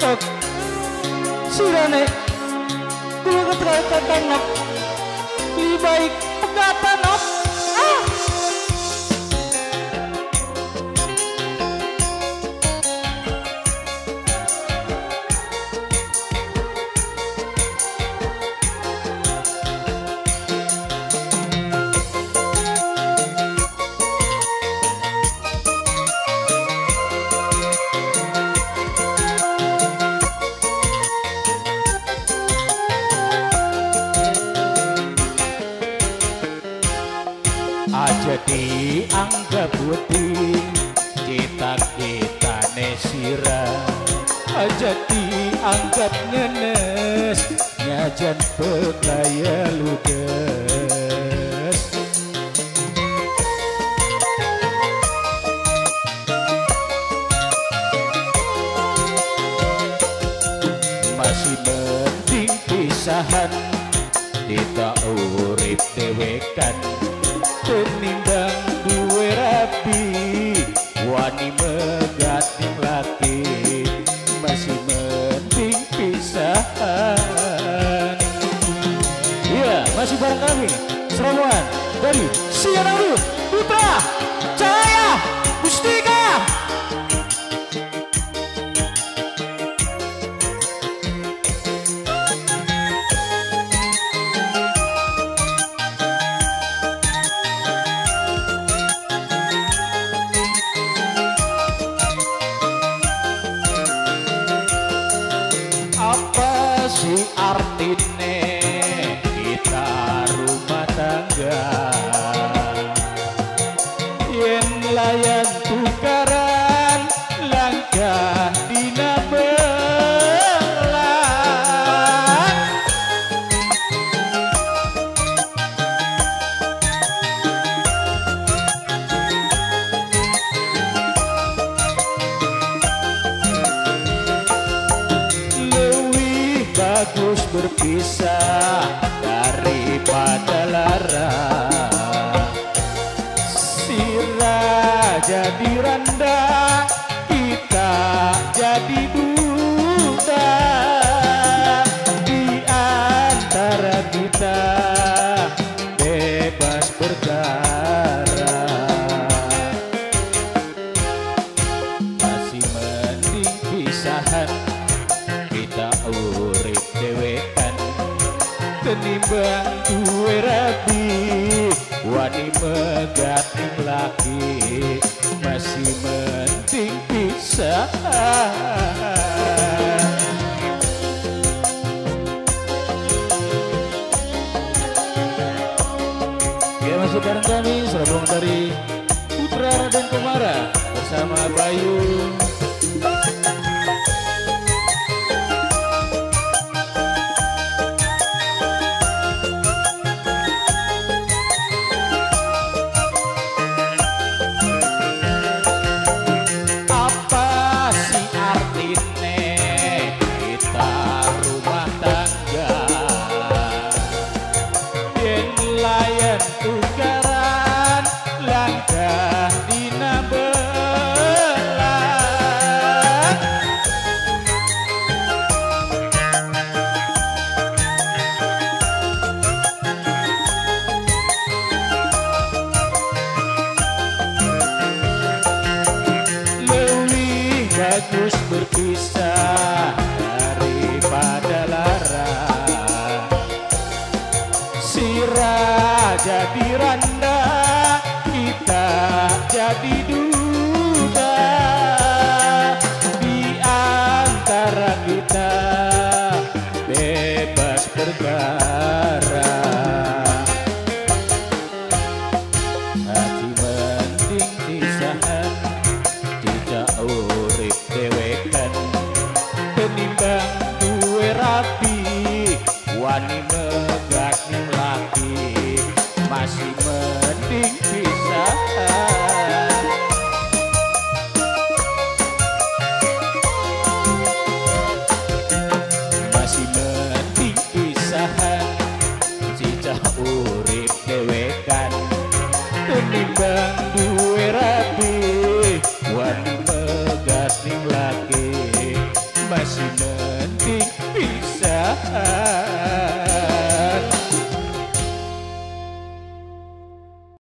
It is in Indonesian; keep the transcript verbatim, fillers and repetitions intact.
tok sirane kulo keteratan nok lebih baik pegatan nok ah aja dianggap putih kita kita nesira aja dianggap nenes nyajan pekaya ludes masih mending pisahan kita urip dewekan penimbang duwe rapi wani megating laki masih mending pisahan. Iya masih bareng kami serombongan dari Sianadu Putra Cahaya Mustika. Apa sih artine kita rumah tangga yen layan tukaran langkah dina belang bagus berpisah daripada lara sirah jadi randa kita jadi duda di antara kita bebas bergara masih mending pisahan kita urip dewekan kenimbang duwe rabi wani megating laki masih mending pisahan. Oke masih bareng kami serobong dari Putra Raden Kumara bersama Bayu. Tukaran langkah dina belang lebih bagus berpisah daripada lara sirah jadi randa kita jadi duda di antara kita bebas bergara hati mending pisahan tidak urip dewekan penimbang duwe rapi wani megating laki masih mending pisahan. penting pisan.